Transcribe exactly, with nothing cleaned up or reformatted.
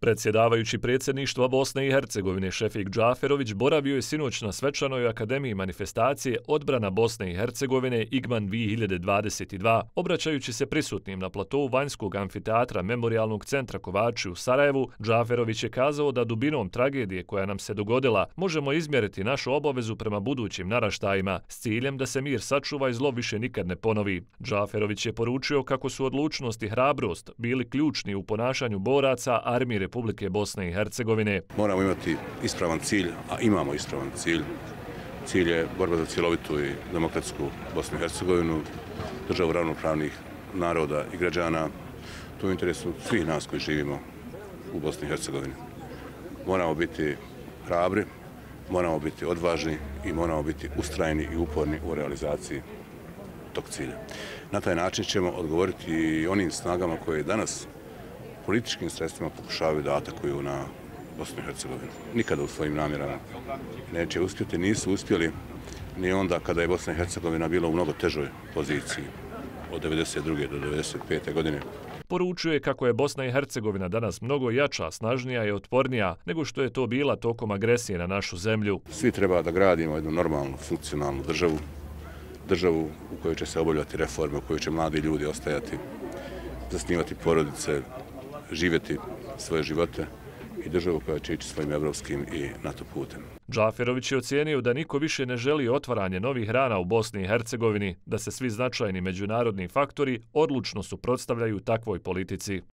Predsjedavajući predsjedništva Bosne i Hercegovine Šefik Džaferović boravio je sinoć na svečanoj akademiji manifestacije Odbrana Bosne i Hercegovine Igman dvije hiljade dvadeset dva, obraćajući se prisutnim na platovu vanjskog amfiteatra Memorijalnog centra Kovači u Sarajevu. Džaferović je kazao da dubinom tragedije koja nam se dogodila možemo izmjeriti našu obavezu prema budućim naraštajima s ciljem da se mir sačuva i zlo više nikad ne ponovi. Džaferović je poručio kako su odlučnost i hrabrost bili ključni u ponašanju boraca armije Republike Bosne i Hercegovine. Moramo imati ispravan cilj, a imamo ispravan cilj. Cilj je borba za cjelovitu i demokratsku Bosnu i Hercegovinu, državu ravnopravnih naroda i građana. To je u interesu svih nas koji živimo u Bosni i Hercegovini. Moramo biti hrabri, moramo biti odvažni i moramo biti ustrajni i uporni u realizaciji tog cilja. Na taj način ćemo odgovoriti i onim snagama koje danas političkim sredstvima pokušavaju da atakuju na Bosnu i Hercegovinu. Nikada u svojim namjerama neće uspjeti, nisu uspjeli ni onda kada je Bosna i Hercegovina bila u mnogo težoj poziciji od devedeset druge do devedeset pete godine. Poručuje kako je Bosna i Hercegovina danas mnogo jača, snažnija i otpornija nego što je to bila tokom agresije na našu zemlju. Svi treba da gradimo jednu normalnu, funkcionalnu državu, državu u kojoj će se obavljati reforme, u kojoj će mladi ljudi ostajati, zasnivati porodice, živjeti svoje živote i državu koja će ići svojim evropskim i NATO putem. Džaferović je ocijenio da niko više ne želi otvaranje novih rana u Bosni i Hercegovini, da se svi značajni međunarodni faktori odlučno suprotstavljaju takvoj politici.